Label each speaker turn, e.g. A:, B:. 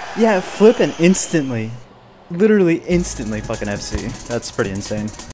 A: Yeah, flipping instantly. Literally instantly fucking FC. That's pretty insane.